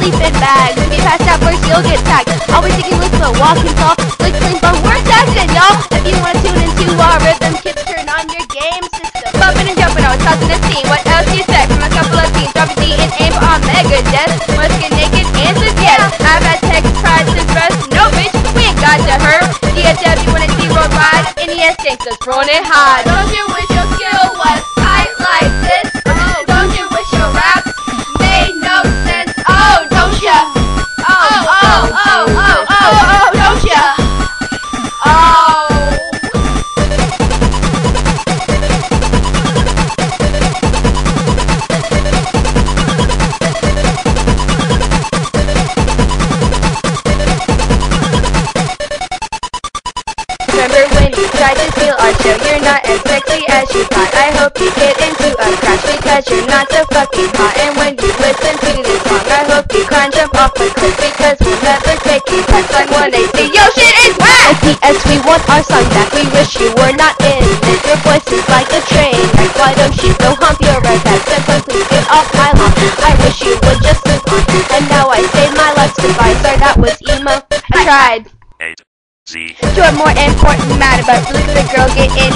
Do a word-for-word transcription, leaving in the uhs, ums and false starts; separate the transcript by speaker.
Speaker 1: sleeping bag. If you pass out first, you'll get tagged. Always thinking loose but walking tall. Slick clean, but we're testing, y'all. If you wanna tune into our rhythm, kids, turn on your game system. Bumping and jumping, always causing a scene. What else you say from a couple of teens? Drop a D and aim on Megadeth. Must get naked, answers yes. I've had text, pride, since rest. No bitch, we ain't got to hurt. D S W when it's D-road ride. N E S gangsters throwing it high. Don't you wish your skill was tight like this? Oh, don't you wish your raps made no sense? Oh, don't ya? Oh, oh, oh, oh, oh, oh, don't ya? Oh. Remember when you tried to steal our show? You're not as sexy as you thought. I hope you get into a crash because you're not so fucking hot. And when you listen to this song, I hope you can't jump off a cliff because we'll never take you back. Like one day, say, yo, shit is whack! P S we want our song back. We wish you were not in it. Your voice is like a train. Like, why don't you go hump your right back? Simply please get off my lawn. I wish you would just move on. And now I say my life's goodbye. Sorry, that was emo. I tried.
Speaker 2: eight Z.
Speaker 1: You're more important matter, but look at the girl get in